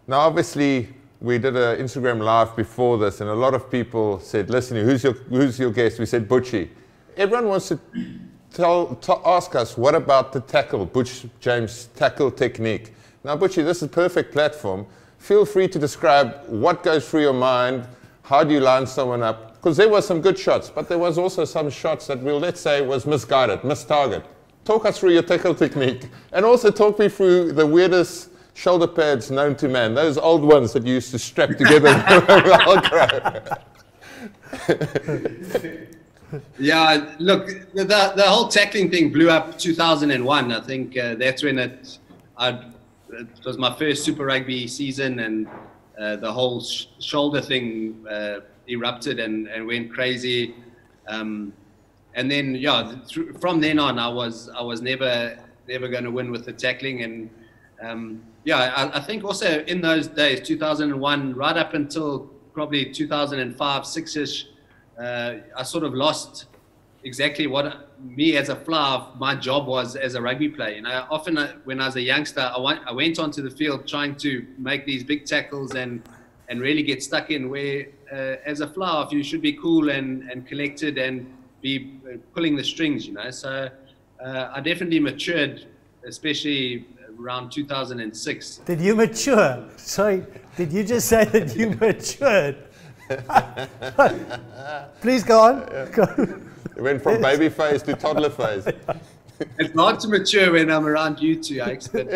Now, obviously, we did an Instagram live before this, and a lot of people said, listen, who's your guest? We said, Butchie. Everyone wants to ask us, what about the tackle, Butch James' tackle technique? Now, Butchie, this is a perfect platform. Feel free to describe what goes through your mind, how do you line someone up? Because there were some good shots, but there was also some shots that let's say, was misguided, missed target. Talk us through your tackle technique, and also talk me through the weirdest shoulder pads known to man, those old ones that you used to strap together with Velcro. Yeah, look, the whole tackling thing blew up 2001. I think that's when it was my first Super Rugby season, and the whole shoulder thing erupted and went crazy. And then, yeah, from then on, I was never going to win with the tackling. And yeah, I think also in those days, 2001, right up until probably 2005, 6-ish, I sort of lost exactly what me as a fly, my job was as a rugby player. You know, often when I was a youngster, I went onto the field trying to make these big tackles and really get stuck in, where as a fly off, you should be cool and collected and be pulling the strings, you know. So I definitely matured, especially around 2006. Did you mature? Sorry, did you just say that you matured? Please go on. It went from baby phase to toddler phase. It's hard to mature when I'm around you two, Alex. But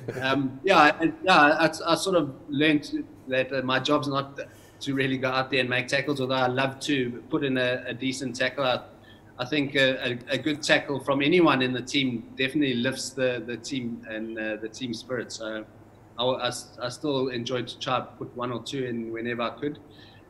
I sort of learned that my job's not to really go out there and make tackles, although I love to put in a decent tackle. I think a good tackle from anyone in the team definitely lifts the team and the team spirit. So I still enjoyed to try to put one or two in whenever I could.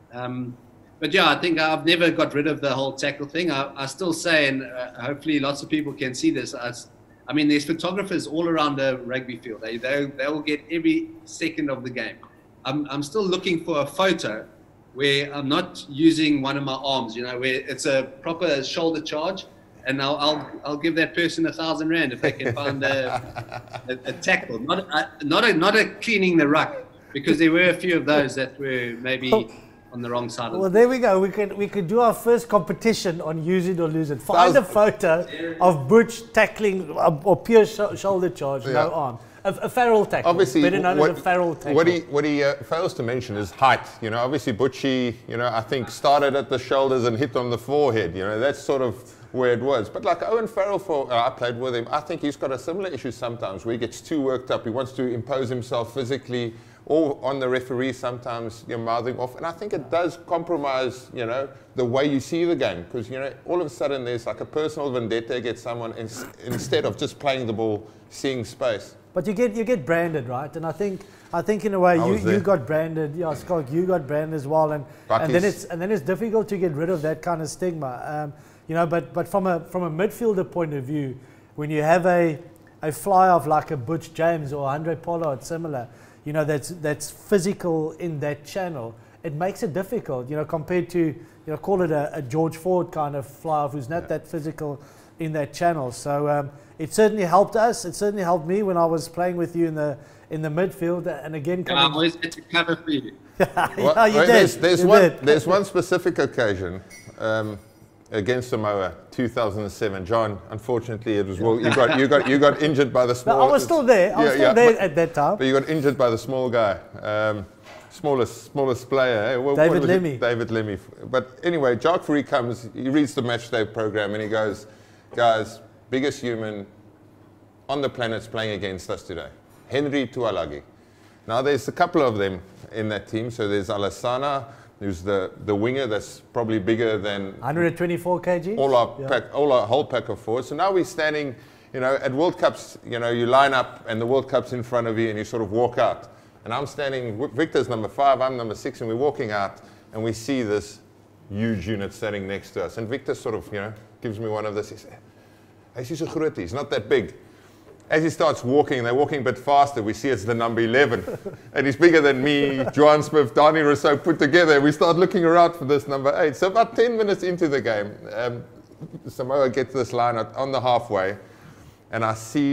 But yeah, I think I've never got rid of the whole tackle thing. I still say, and hopefully lots of people can see this, I mean, there's photographers all around the rugby field. They will get every second of the game. I'm still looking for a photo where I'm not using one of my arms, you know, where it's a proper shoulder charge, and I'll give that person 1,000 rand if they can find a tackle, not a cleaning the ruck, because there were a few of those that were maybe on the wrong side. Well, there we go. We could do our first competition on use it or lose it. Find a photo of Butch tackling or pure shoulder charge, no arm. A Farrell tackle, obviously, better known as a Farrell tackle. What he fails to mention is height. You know, obviously Butchie, you know, I think started at the shoulders and hit on the forehead. You know, that's sort of where it was. But like Owen Farrell, I played with him. I think he's got a similar issue sometimes where he gets too worked up. He wants to impose himself physically, or on the referee sometimes you're mouthing off. And I think it does compromise, you know, the way you see the game. Because, you know, all of a sudden there's like a personal vendetta against someone instead of just playing the ball, seeing space. But you get branded, right? And I think in a way you got branded. Yeah, Schalk, you got branded as well. And then it's difficult to get rid of that kind of stigma. You know, but from a midfielder point of view, when you have a fly off like a Butch James or Andre Pollard similar, you know, that's physical in that channel, it makes it difficult, you know, compared to, you know, call it a George Ford kind of fly off who's not that physical in that channel. So it certainly helped us. It certainly helped me when I was playing with you in the midfield. And again, I always had to cover for you. Yeah, you did. There's one specific occasion against Samoa, 2007. John, unfortunately, it was you got injured by the small. No, I was still there. I was still there at that time. But you got injured by the small guy, smallest player. Hey, David Lemmy. David Lemmy. But anyway, Jacques Fourie comes. He reads the match day program and he goes, "Guys, biggest human on the planet's playing against us today, Henry Tualagi." Now there's a couple of them in that team. So there's Alassana, who's the winger that's probably bigger than 124 kg. All our whole pack of forwards. So now we're standing, you know, at World Cups, you know, you line up and the World Cup's in front of you and you sort of walk out. And I'm standing, Victor's number 5, I'm number 6, and we're walking out and we see this huge unit standing next to us. And Victor sort of, you know, gives me one of this. He says, he's not that big. As he starts walking, they're walking a bit faster, we see it's the number 11. And he's bigger than me, Johan Smith, Donnie Rousseau put together. We start looking around for this number 8. So about 10 minutes into the game, Samoa gets this line on the halfway, and I see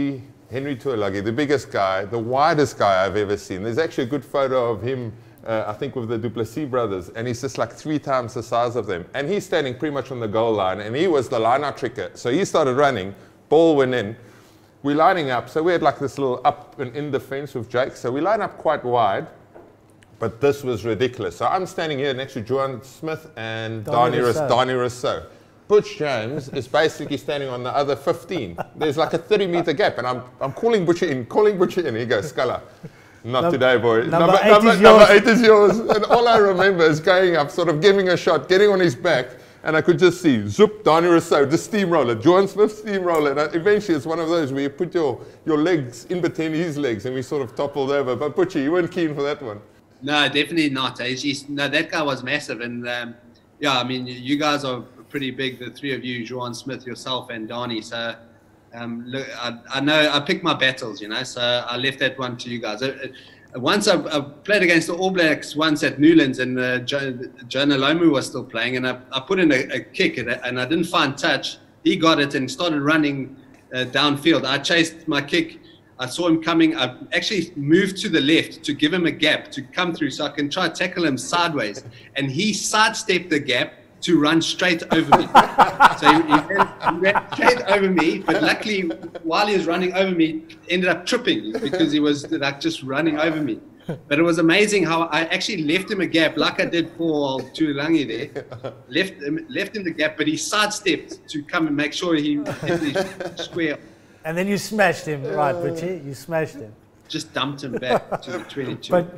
Henry Tuilagi, the biggest guy, the widest guy I've ever seen. There's actually a good photo of him, I think with the Duplessis brothers, and he's just like 3 times the size of them. And he's standing pretty much on the goal line, and he was the line-out tricker. So he started running, ball went in. We're lining up, so we had like this little up and in defense with Jake. So we line up quite wide, but this was ridiculous. So I'm standing here next to Johan Smith and Donnie Rousseau. Butch James is basically standing on the other 15. There's like a 30-meter gap, and I'm calling Butcher in. He goes, Scalla, not today, boy. Number 8 is yours. And all I remember is going up, sort of giving a shot, getting on his back, and I could just see, zoop, Donnie Rousseau, just steamroller, Johan Smith steamroller. And eventually it's one of those where you put your legs in between his legs, and we sort of toppled over. But Butcher, you weren't keen for that one. No, definitely not. No, that guy was massive. And yeah, I mean, you guys are pretty big, the 3 of you, Johan Smith, yourself, and Donnie. So look, I know I picked my battles, you know, so I left that one to you guys. Once I played against the All Blacks once at Newlands, and Jonah Lomu was still playing, and I put in a kick, and I didn't find touch. He got it and started running downfield. I chased my kick. I saw him coming. I actually moved to the left to give him a gap to come through so I can try to tackle him sideways. And he sidestepped the gap to run straight over me. So he ran straight over me, but luckily while he was running over me, ended up tripping because he was like just running over me. But it was amazing how I actually left him a gap, like I did for Tuilagi there. Left him the gap, but he sidestepped to come and make sure he hit the square. And then you smashed him, right, Richie? You smashed him. Just dumped him back to the 22.